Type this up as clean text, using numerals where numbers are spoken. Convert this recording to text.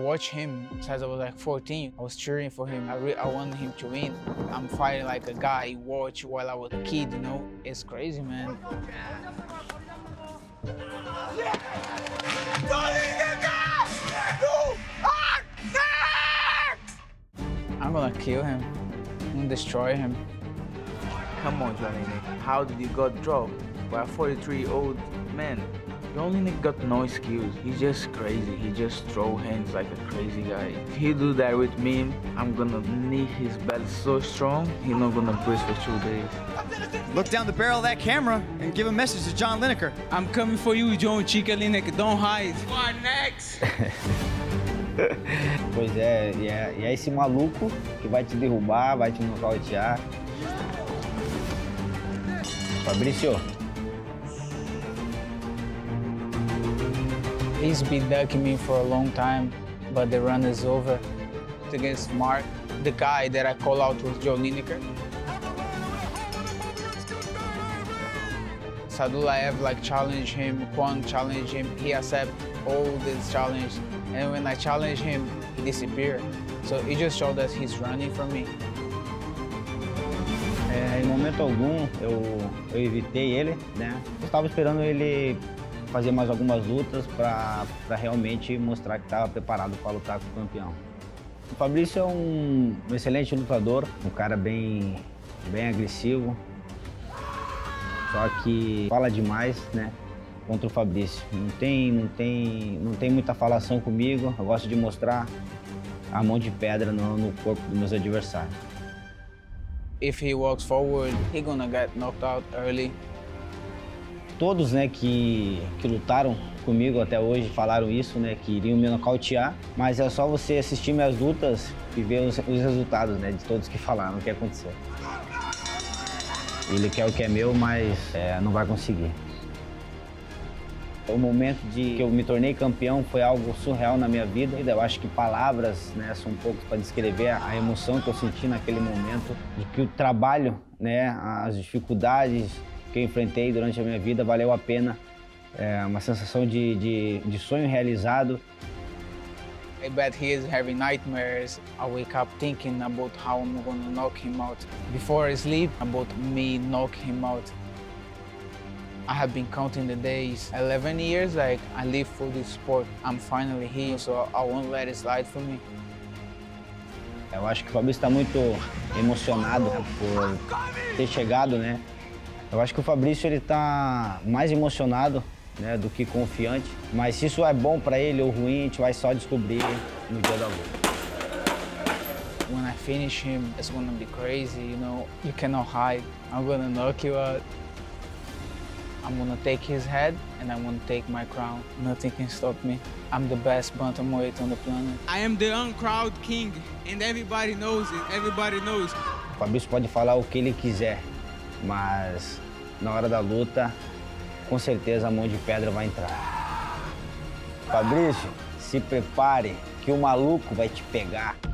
watched him since I was like 14. I was cheering for him. I wanted him to win. I'm fighting like a guy I watched while I was a kid, you know? It's crazy, man. I'm gonna kill him. I'm gonna destroy him. Come on, Lineker. How did you got dropped by a 43-year-old man? Lineker got no skills. He's just crazy. He just throw hands like a crazy guy. If he do that with me, I'm gonna knee his belly so strong, he's not gonna breathe for 2 days. Look down the barrel of that camera and give a message to John Lineker. I'm coming for you, John Chica Lineker. Don't hide. You are next. Pois é, e é esse maluco que vai te derrubar, vai te nocautear. Fabricio. He's been ducking me for a long time, but the run is over. Against Mark, the guy that I call out was Joe Lineker. Sadulaev like challenged him, Kwon challenged him, he accepted all this challenge. And when I challenged him, he disappeared. So it just showed that he's running from me. Em momento algum eu evitei ele, né? Eu estava esperando ele fazer mais algumas lutas para realmente mostrar que estava preparado para lutar com o campeão. O Fabricio é um excelente lutador, um cara bem agressivo, só que fala demais, né? Contra o Fabricio. Não tem muita falação comigo, eu gosto de mostrar a mão de pedra no corpo dos meus adversários. If he walks forward, he's gonna get knocked out early. Todos, né, que lutaram comigo até hoje falaram isso, né, que iriam me nocautear, mas é só você assistir minhas lutas e ver os resultados, né, de todos que falaram o que aconteceu. Ele quer o que é meu, mas não vai conseguir. O momento que eu me tornei campeão foi algo surreal na minha vida. Eu acho que palavras, né, são poucas para descrever a emoção que eu senti naquele momento, de que o trabalho, né, as dificuldades que eu enfrentei durante a minha vida valeu a pena. É uma sensação de sonho realizado. I bet he is having nightmares. I wake up thinking about how I'm gonna knock him out. Before I sleep, about me knock him out. I have been counting the days. 11 years, like, I live for this sport. I'm finally here, so I won't let it slide for me. Eu acho que o Fabricio está muito emocionado, né, por ter chegado, né? Eu acho que o Fabricio ele está mais emocionado, né, do que confiante. Mas se isso é bom para ele ou ruim, a gente vai só descobrir no dia da luta. When I finish him, it's gonna be crazy, you know. You cannot hide. I'm gonna knock you out. I'm gonna take his head and I'm gonna take my crown. Nothing can stop me. I'm the best bantamweight on the planet. I am the uncrowned king and everybody knows it. Everybody knows. O Fabricio pode falar o que ele quiser, mas na hora da luta, com certeza a mão de pedra vai entrar. Fabricio, se prepare que o maluco vai te pegar.